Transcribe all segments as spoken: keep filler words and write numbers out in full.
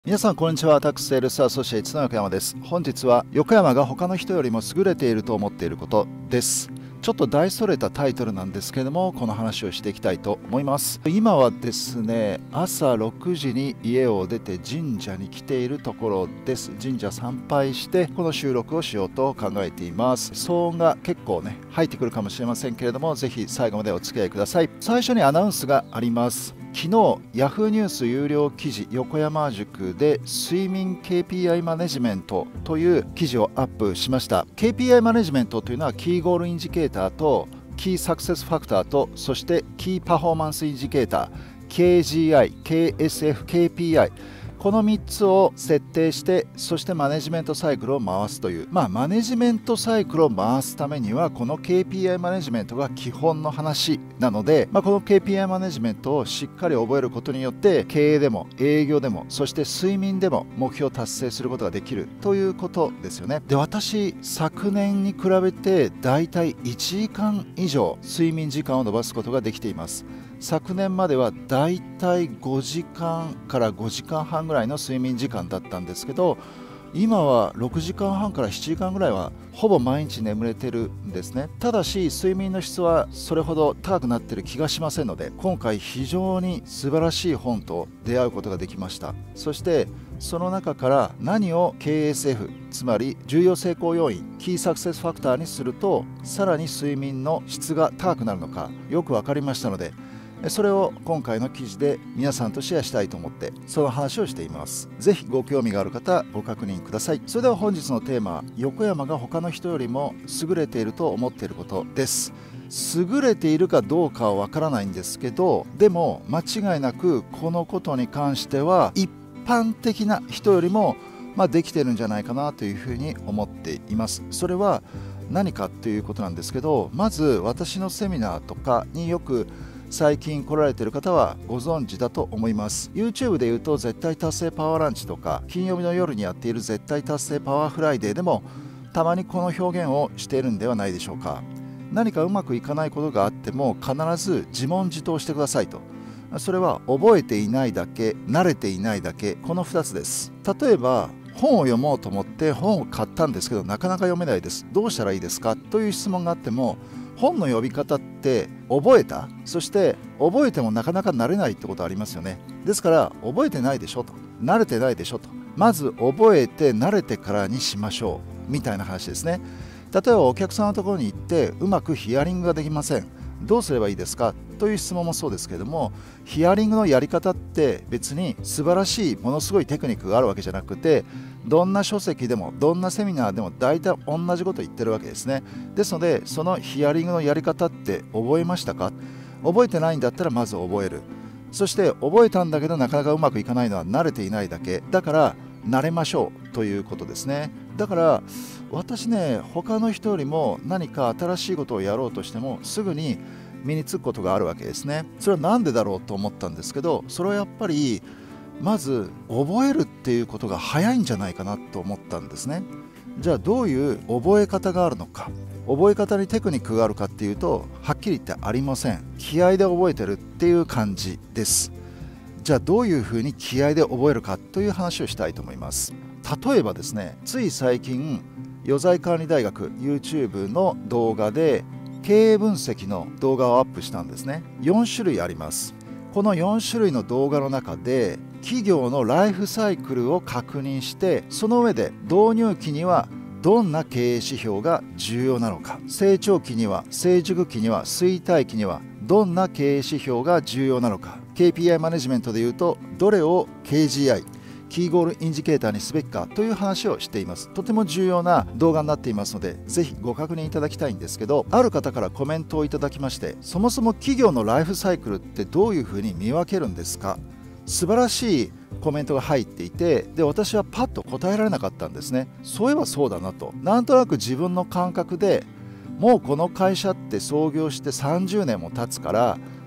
皆さんこんにちは。タックスセールスアソシエイツの横山です。本日は横山が他の人よりも優れていると思っていることです。ちょっと大それたタイトルなんですけれども、この話をしていきたいと思います。今はですね、朝ろくじに家を出て神社に来ているところです。神社参拝してこの収録をしようと考えています。騒音が結構ね入ってくるかもしれませんけれども、ぜひ最後までお付き合いください。最初にアナウンスがあります。昨日ヤフーニュース有料記事横山塾で睡眠 ケーピーアイ マネジメントという記事をアップしました。 ケーピーアイ マネジメントというのはキーゴールインジケーターとキーサクセスファクターと、そしてキーパフォーマンスインジケーター ケージーアイ、ケーエスエフ、ケーピーアイ、このみっつを設定して、そしてマネジメントサイクルを回すという、まあマネジメントサイクルを回すためにはこの ケーピーアイ マネジメントが基本の話なので、まあ、この ケーピーアイ マネジメントをしっかり覚えることによって経営でも営業でも、そして睡眠でも目標を達成することができるということですよね。で、私昨年に比べてだいたいいちじかん以上睡眠時間を伸ばすことができています。昨年まではだいたいごじかんからごじかんはんぐらいの睡眠時間だったんですけど、今はろくじかんはんからしちじかんぐらいはほぼ毎日眠れてるんですね。ただし睡眠の質はそれほど高くなってる気がしませんので、今回非常に素晴らしい本と出会うことができました。そしてその中から何を ケーエスエフ、 つまり重要成功要因、キーサクセスファクターにするとさらに睡眠の質が高くなるのかよく分かりましたので、それを今回の記事で皆さんとシェアしたいと思ってその話をしています。ぜひご興味がある方ご確認ください。それでは本日のテーマ、横山が他の人よりも優れていると思っていることです。優れているかどうかはわからないんですけど、でも間違いなくこのことに関しては一般的な人よりもまあできてるんじゃないかなというふうに思っています。それは何かということなんですけど、まず私のセミナーとかによく最近来られている方はご存知だと思います。 YouTube でいうと絶対達成パワーランチとか、金曜日の夜にやっている絶対達成パワーフライデーでもたまにこの表現をしているんではないでしょうか。何かうまくいかないことがあっても必ず自問自答してくださいと。それは覚えていないだけ、慣れていないだけ、このふたつです。例えば本を読もうと思って本を買ったんですけどなかなか読めないです、どうしたらいいですかという質問があっても、本の読み方って覚えた？そして覚えてもなかなか慣れないってことありますよね。ですから覚えてないでしょと、慣れてないでしょと、まず覚えて慣れてからにしましょうみたいな話ですね。例えばお客さんのところに行ってうまくヒアリングができません、どうすればいいですかという質問もそうですけれども、ヒアリングのやり方って別に素晴らしいものすごいテクニックがあるわけじゃなくて、どんな書籍でもどんなセミナーでも大体同じこと言ってるわけですね。ですのでそのヒアリングのやり方って覚えましたか？覚えてないんだったらまず覚える。そして覚えたんだけどなかなかうまくいかないのは慣れていないだけだから慣れましょうということですね。だから私ね、他の人よりも何か新しいことをやろうとしてもすぐに身につくことがあるわけですね。それは何でだろうと思ったんですけど、それはやっぱりまず覚えるっていうことが早いんじゃないかなと思ったんですね。じゃあどういう覚え方があるのか、覚え方にテクニックがあるかっていうとはっきり言ってありません。気合で覚えてるっていう感じです。じゃあどういうふうに気合で覚えるかという話をしたいと思います。例えばですね、つい最近余罪管理大学 YouTube の動画で経営分析の動画をアップしたんですね。よんしゅるいあります。このよんしゅるいの動画の中で企業のライフサイクルを確認して、その上で導入期にはどんな経営指標が重要なのか、成長期には、成熟期には、衰退期にはどんな経営指標が重要なのか、 ケーピーアイ マネジメントでいうとどれを ケージーアイ、キーゴールインジケーターにすべきかという話をしています。とても重要な動画になっていますのでぜひご確認いただきたいんですけど、ある方からコメントをいただきまして、そもそも企業のライフサイクルってどういうふうに見分けるんですか、素晴らしいコメントが入っていて、で私はパッと答えられなかったんですね。そういえばそうだなと、なんとなく自分の感覚でもうこの会社って創業してさんじゅうねんも経つから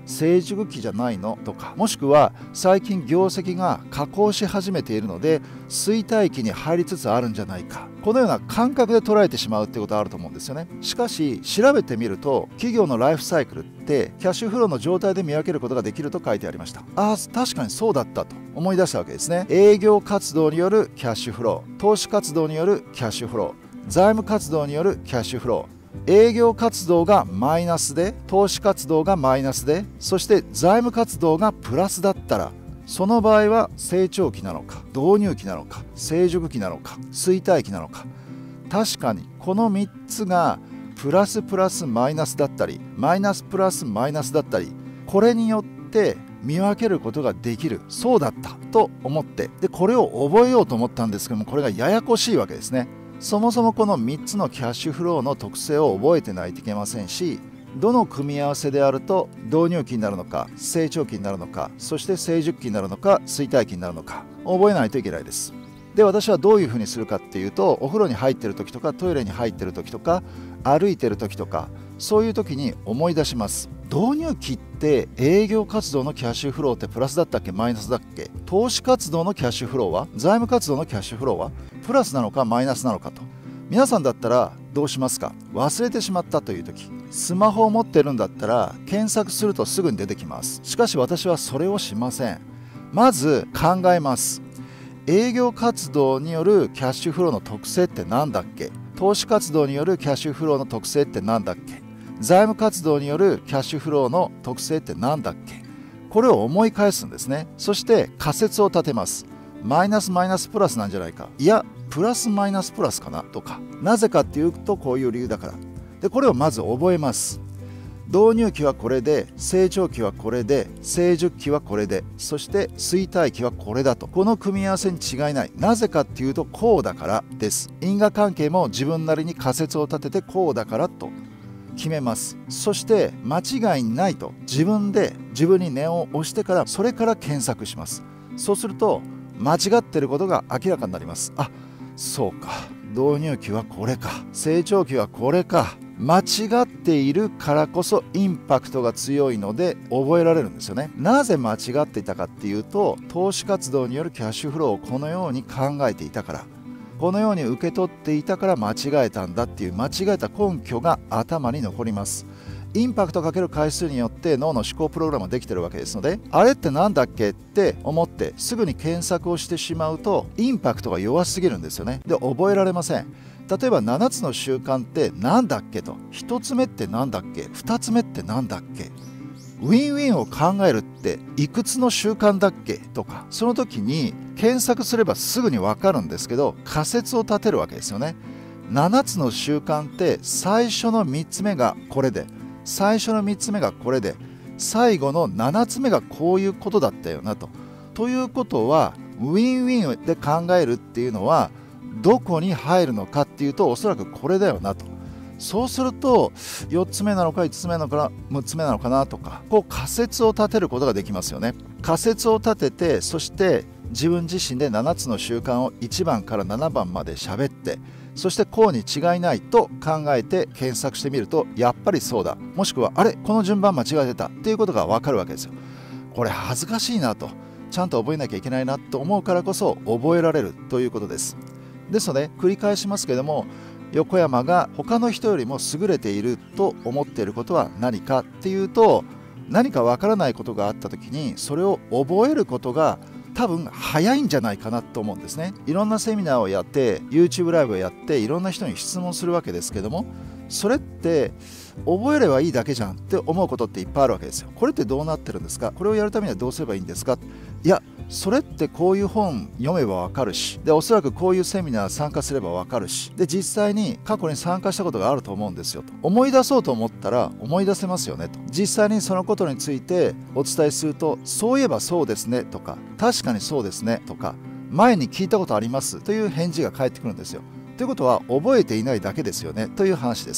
成熟期じゃないのとか、もしくは最近業績が下降し始めているので衰退期に入りつつあるんじゃないか、このような感覚で捉えてしまうってことがあると思うんですよね。しかし調べてみると、企業のライフサイクルってキャッシュフローの状態で見分けることができると書いてありました。ああ、確かにそうだったと思い出したわけですね。営業活動によるキャッシュフロー、投資活動によるキャッシュフロー、財務活動によるキャッシュフロー、営業活動がマイナスで、投資活動がマイナスで、そして財務活動がプラスだったら、その場合は成長期なのか、導入期なのか、成熟期なのか、衰退期なのか。確かにこのみっつがプラスプラスマイナスだったり、マイナスプラスマイナスだったり、これによって見分けることができる、そうだったと思って、でこれを覚えようと思ったんですけども、これがややこしいわけですね。そもそもこのみっつのキャッシュフローの特性を覚えてないといけませんし、どの組み合わせであると導入期になるのか、成長期になるのか、そして成熟期になるのか、衰退期になるのか覚えないといけないです。で私はどういうふうにするかっていうと、お風呂に入ってる時とかトイレに入ってる時とか歩いてる時とか、そういう時に思い出します。導入期って営業活動のキャッシュフローってプラスだったっけ、マイナスだっけ、投資活動のキャッシュフローは、財務活動のキャッシュフローはプラスなのかマイナスなのかと。皆さんだったらどうしますか。忘れてしまったという時、スマホを持ってるんだったら検索するとすぐに出てきます。しかし私はそれをしません。まず考えます。営業活動によるキャッシュフローの特性って何だっけ、投資活動によるキャッシュフローの特性って何だっけ、財務活動によるキャッシュフローの特性って何だっけ、これを思い返すんですね。そして仮説を立てます。マイナスマイナスプラスなんじゃないか、いやプラスマイナスプラスかなとか、なぜかっていうとこういう理由だから。でこれをまず覚えます。導入期はこれで、成長期はこれで、成熟期はこれで、そして衰退期はこれだと、この組み合わせに違いない。なぜかっていうとこうだからです。因果関係も自分なりに仮説を立ててこうだからと決めます。そして間違いないと自分で自分に念を押してから、それから検索します。そうすると間違ってることが明らかになります。あ、そうか、導入期はこれか、成長期はこれか。間違っているからこそインパクトが強いので覚えられるんですよね。なぜ間違っていたかっていうと、投資活動によるキャッシュフローをこのように考えていたから、このように受け取っていたから間違えたんだっていう間違えた根拠が頭に残ります。インパクトかける回数によって脳の思考プログラムができてるわけですので、あれってなんだっけって思ってすぐに検索をしてしまうとインパクトが弱すぎるんですよね。で覚えられません。例えばななつの習慣ってなんだっけと、ひとつめってなんだっけ、ふたつめってなんだっけ、ウィンウィンを考えるっていくつの習慣だっけとか、その時に検索すればすぐに分かるんですけど、仮説を立てるわけですよね。ななつの習慣って最初のみっつめがこれで、最初のみっつめがこれで、最後のななつめがこういうことだったよなと。ということはウィンウィンで考えるっていうのはどこに入るのかっていうと、おそらくこれだよなと。そうするとよっつめなのかいつつめなのかな、むっつめなのかなとか、こう仮説を立てることができますよね。仮説を立てて、そして自分自身でななつの習慣をいちばんからななばんまで喋って、そしてこうに違いないと考えて検索してみると、やっぱりそうだ、もしくはあれこの順番間違えてたっていうことが分かるわけですよ。これ恥ずかしいなと、ちゃんと覚えなきゃいけないなと思うからこそ覚えられるということです。ですので繰り返しますけども、横山が他の人よりも優れていると思っていることは何かっていうと、何かわからないことがあった時にそれを覚えることが多分早いんじゃないかなと思うんですね。いろんなセミナーをやって YouTube ライブをやっていろんな人に質問するわけですけども、それって覚えればいいだけじゃんって思うことっていっぱいあるわけですよ。これってどうなってるんですか、これをやるためにはどうすればいいんですか、いやそれってこういう本読めばわかるし、でおそらくこういうセミナー参加すればわかるし、で実際に過去に参加したことがあると思うんですよと。思い出そうと思ったら思い出せますよねと。実際にそのことについてお伝えすると、そういえばそうですねとか、確かにそうですねとか、前に聞いたことありますという返事が返ってくるんですよ。ということは覚えていないだけですよねという話です。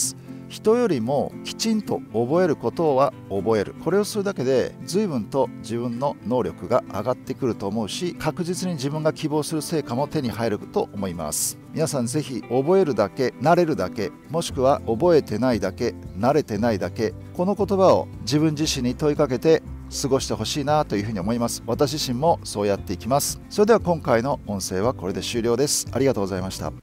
人よりもきちんと覚えることは覚える。これをするだけで随分と自分の能力が上がってくると思うし、確実に自分が希望する成果も手に入ると思います。皆さんぜひ覚えるだけ、慣れるだけ、もしくは覚えてないだけ、慣れてないだけ、この言葉を自分自身に問いかけて過ごしてほしいなというふうに思います。私自身もそうやっていきます。それでは今回の音声はこれで終了です。ありがとうございました。